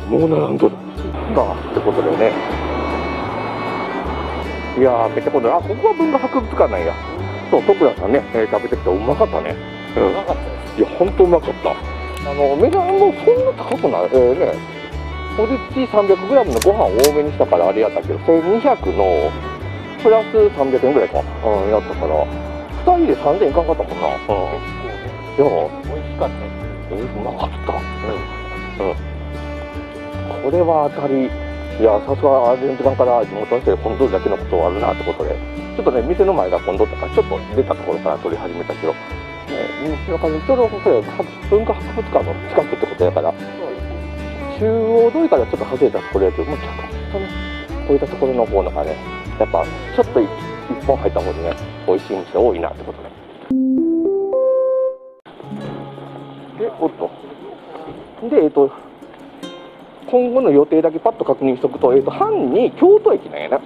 もう並んどるかってことでね。いやー、めっちゃ今度、あ、ここは文化博物館なんや。そう、徳田さんね、食べてきてうまかったね。うまかったです。いや、ほんとうまかった。値段もそんな高くない。ね、ポテチ 300g のご飯多めにしたからあれやったけど、1200のプラス300円ぐらいか。やったから、2人で3000円いかんかったもんな。いや、美味しかった。うまかった。これは当たり。いや、さすがアージェントさんから地元の人で本当だけのことあるなってことで、ちょっとね、店の前が今度とか、ちょっと出たところから撮り始めたけど、ちょうどこれ文化博物館の近くってことやから、中央通りからちょっと外れたところやけど、もうちょっとね、こういったところの方がね、やっぱちょっと一本入った方にね、美味しい店多いなってことで。おっと。で、今後の予定だけパッと確認しておくと、半に京都駅なんやな。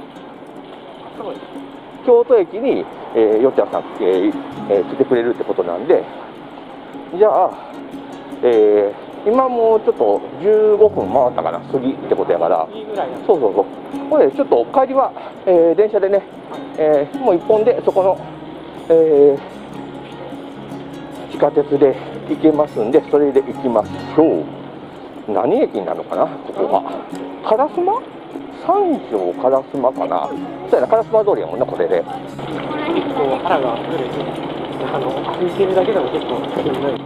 京都駅に、よっちゃんさん、来てくれるってことなんで、じゃあ、今もうちょっと15分回ったかな、過ぎってことやから、そうそうそう。これちょっと帰りは、電車でね、もう一本でそこの、地下鉄で行けますんで、それで行きましょう。何駅になるのかな、ここが。烏丸？三条烏丸かな。そうやな、烏丸通りやもんな、これで。結構腹が溢れて、歩いてるだけでも結構しんどい。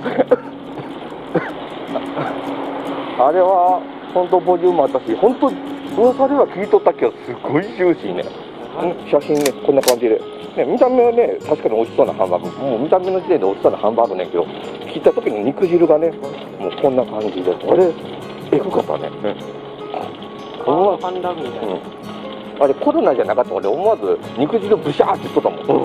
あれは本当ボリュームあったし、本当噂では聞いとったけど、すごいジューシーね。写真ね、こんな感じで。ね、見た目はね、確かに美味しそうなハンバーグ。もう見た目の時点で美味しそうなハンバーグねんけど、切った時に肉汁がね、もうこんな感じで、あれ、エグかったね。ハンバーグみたいな。あれ、コロナじゃなかったので、思わず肉汁ブシャーって言っとったもん。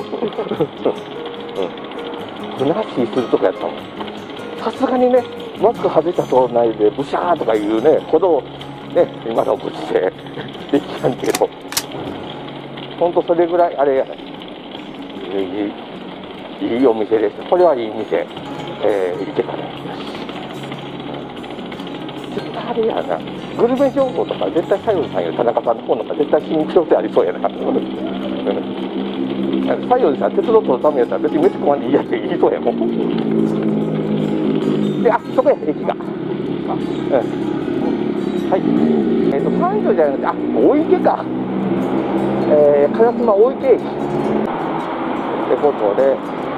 ふなっしーするとかやったもん。さすがにね、マスク外したそうないで、ブシャーとかいうね、ほど、ね、今のご時世、できやんけど、ほんとそれぐらい、あれやね。いいお店です。これはいい店。行けたね。ちょっとあれやな。グルメ情報とか絶対西園さんより田中さんの方の方が絶対信憑性ありそうやな。西園さん鉄道取るためやったら別に飯食わんでいいやって言いそうやもん。で、あ、そこや駅が。はい。三条じゃなくて、あ、大池か。烏丸大池駅。ってことで、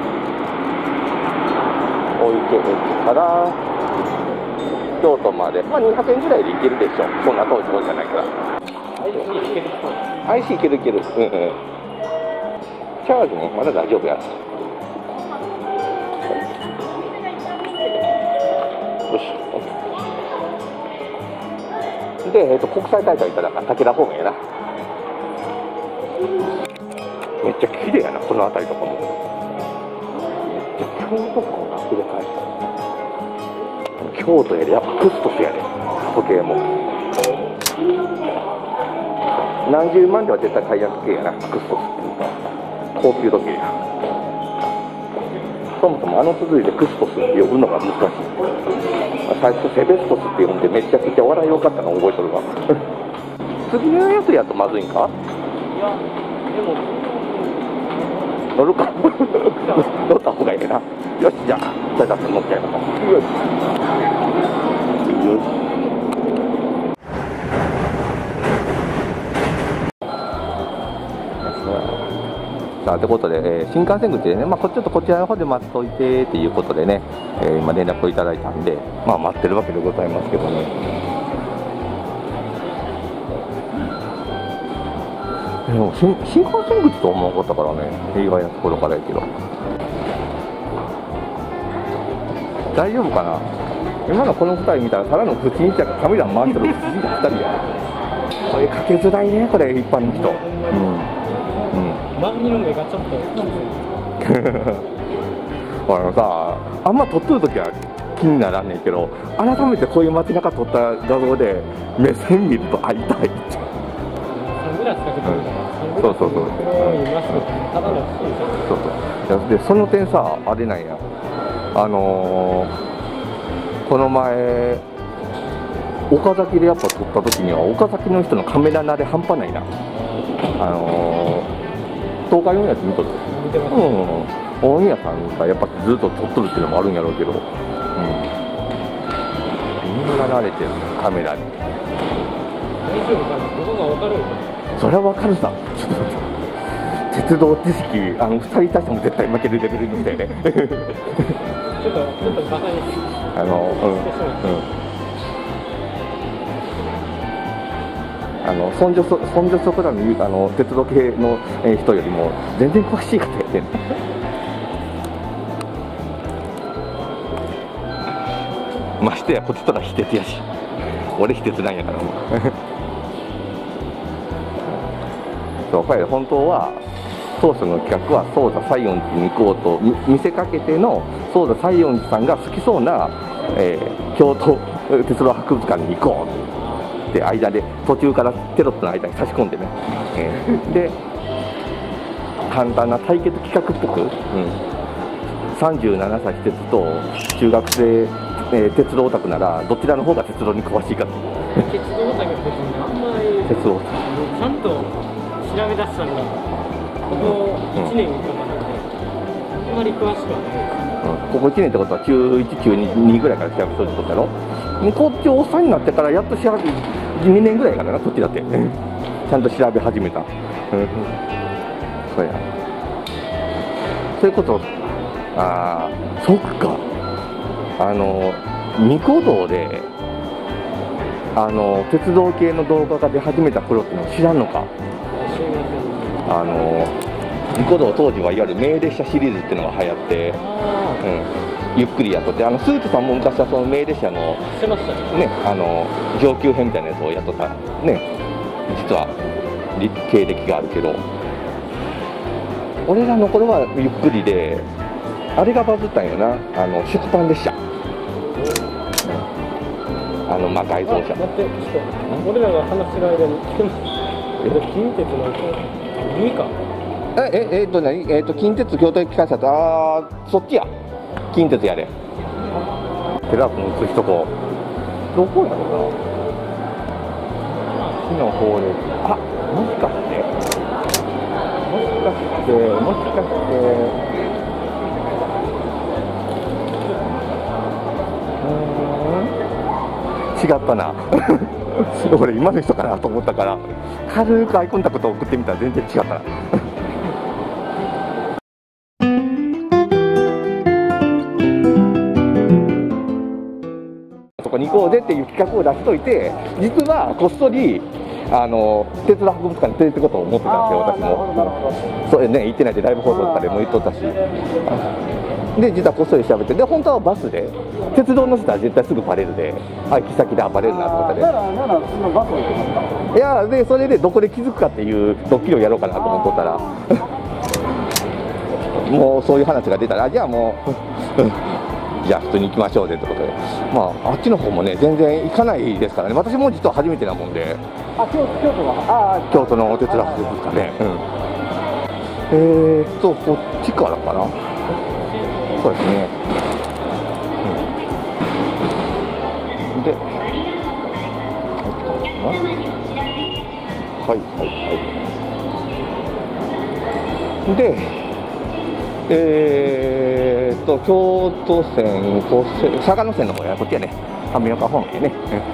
大池駅から京都まで、まあ200円ぐらいで行けるでしょ。そんな遠いところじゃないから。IC 行ける行ける。チャージもまだ大丈夫や。よし。で、国際大会行ったら武田方面やな。めっちゃ綺麗やな、この辺りとかも。めっちゃ京都感が溢れ返した。京都やでやっぱクストスやで、時計も。何十万では絶対買いやすいやな、クストスっていうか。高級時計や。そもそも綴りでクストスって呼ぶのが難しい。最初セベストスって呼んでめちゃくちゃ笑いよかったの覚えとるわ。次のやつやとまずいんか？いや、でも乗るか。乗った方がいいな。よし、じゃあそれだと乗っちゃいます。よし。さあということで、新幹線口でね、まあ、ちょっとこちらの方で待っといてっていうことでね、今連絡をいただいたんで、まあ、待ってるわけでございますけどね。でも新幹線口と思わなかったからね、意外なところからやけど。大丈夫かな。今のこの2人見たら、ただの口にしたらカメラ回してる口にした2人や。これかけづらいね、これ一般の人。周りの目がちょっとさ、あんま撮っとるときは気にならんねんけど、改めてこういう街中撮った画像で目線見ると会いたいって。サングラスかけてるから、そうそうそう、でその点さ、あれなんや、この前岡崎でやっぱ撮った時には岡崎の人のカメラ慣れ半端ないな。東海オンエアって見とる。 見てます。 オンエアさんがやっぱずっと撮っとるっていうのもあるんやろうけど、みんな慣れてるカメラに。 大丈夫かな、ここが分かる。 それは分かるさ。鉄道知識2人いたしても絶対負けるレベルみたいね。 ちょっとバカにそんじょそこらの鉄道系の人よりも全然詳しい方やってんの。ましてやこっちとら非鉄やし、俺非鉄なんやからもう。そう、これ本当は当初の企画は宗座西園寺に行こうと見せかけての宗座西園寺さんが好きそうな、京都鉄道博物館に行こうって間で途中からテロップの間に差し込んでね、で簡単な対決企画っぽく、37歳非鉄と中学生、鉄道オタクならどちらの方が鉄道に詳しいかと。 鉄道オタクってあんまり鉄道オタクちゃんと調べ出したのがここ1年とかなんで、あんまり詳しくはないです。 ここ1年ってことは中1、中2ぐらいから調べとるってことだろ。こっちおっさんになってからやっと調べ2年ぐらいからな、こっちだってちゃんと調べ始めた。そうや、そういうこと。そっか、ニコ動で鉄道系の動画が出始めた頃っての知らんのか。 知りません。 ニコ動当時はいわゆる名列車シリーズっていうのが流行って、ゆっくりやっとって、スーツさんも昔はその名列車のしてましたね。 上級編みたいなやつをやっとったね、実は経歴があるけど、俺らの頃はゆっくりで、あれがバズったんよな、出版列車、改造車。 待って、ちょっと俺らが話してる間に近鉄の2か。 近鉄京都駅改札、そっちや、近鉄やで。テラ君映すとこどこやろな、木の方で、もしかして違ったな。俺今の人かなと思ったから軽くアイコンタクト送ってみたら全然違ったな。そこに行こうぜっていう企画を出しといて、実はこっそり鉄道博物館に連れて行こうと思ってたんですよ、私も。そうね、行ってないってライブ放送とかでも言っとったし、で実はこっそり調べて、で本当はバスで鉄道乗せたら絶対すぐバレるで、行き先でバレるなと思ったで、いやでそれでどこで気づくかっていうドッキリをやろうかなと思っとったらもうそういう話が出たら、じゃあもうじゃあ普通に行きましょうねってことで、あっちの方もね全然行かないですからね。私も実は初めてなもんで、京都の鉄道博物館ね、こっちからかな。そうですね。で、で、京都線、嵯峨野線の方や、こっちやね、上岡方面やね。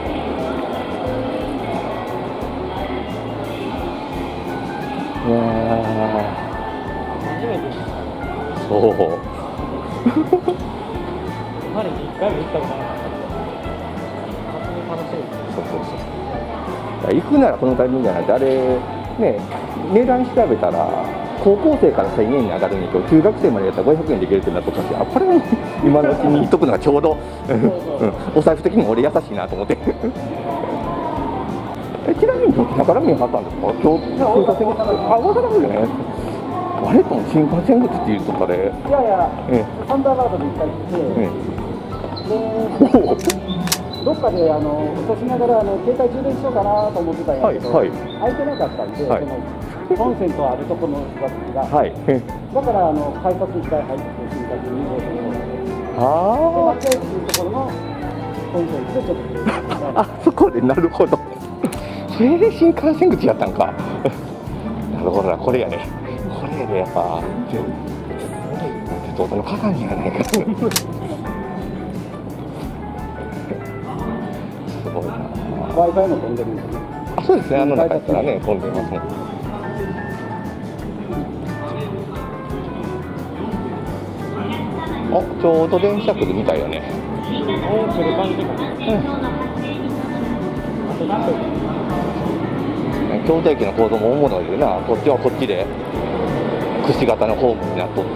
初めてです。 そう。 パリに1回も行ったことなかった。楽しみです。 そう。行くならこのタイミングじゃないと、あれね、値段調べたら高校生から1000円に上がるんだけど、中学生までやったら500円できるってなった時、これは今のうちに言っとくのがちょうどお財布的にも俺優しいなと思って。ちなみにどちらから見えはったんですか？京都線口って。大阪府じゃない？あれとも新幹線口っていうとかで。いやいや、サンダーバードで行ったりして、どっかで落としながら携帯充電しようかなと思ってたんやけど、空いてなかったんで、コンセントあるところの人たちが、だから改札1回入って新幹線に入れて、待ってっていうところのコあそこで、なるほど。それで新幹線口やったんか。なるほどな、これやね。これでやっぱ鉄道の鏡やないか。すごいな。 Wi-Fi も飛んでるんですね。 あ、そうですね、あの中やったらね、飛んでますね。あ、ちょうど電車来るみたいよね。 来る感じかな。あと何分？ 京都駅の構造も大物いるな。こっちはこっちでくし形のホームになっとって、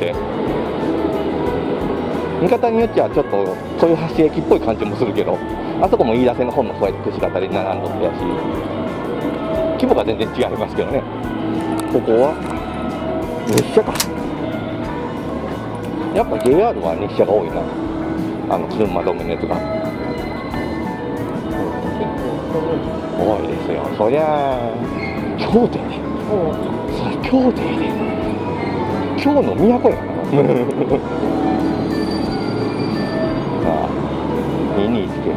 見方によっちゃちょっと豊橋駅っぽい感じもするけど、あそこも飯田線の方もそうやってくし形で並んどってやし、規模が全然違いますけどね。ここは日車か。やっぱ JR は日車が多いな、車止めのやつが。多いですよ。そりゃ京都やね。そりゃ京都やね。京の都やからな。さあ229。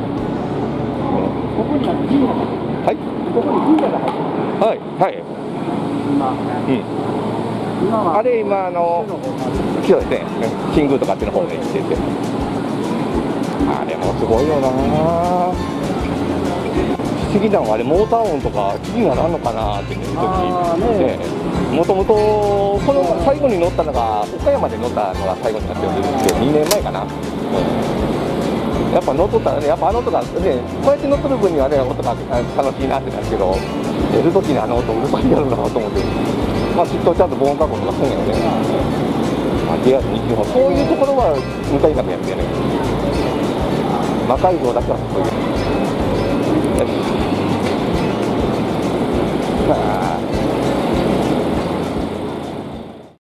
ここに神社が入ってる。 はい。 ここに神社が入ってる。 はいはい。今はあれ今そうですね。新宮とかあっちの方で行ってて。あれもすごいよな。不思議なのはあれモーター音とか気にならんのかなっていう時で、もともとこの最後に乗ったのが岡山で乗ったのが最後になってるんですけど、2年前かな。やっぱ乗っとったらね、やっぱあの音がね、こうやって乗っとる分にはね、音が楽しいなってなるけど、出る時にあの音うるさいやろなと思って、まあきっとちゃんと防音加工とかするんやろね。JR 西日本、そういうところは向かいなくやってね。魔改造だけはすごい。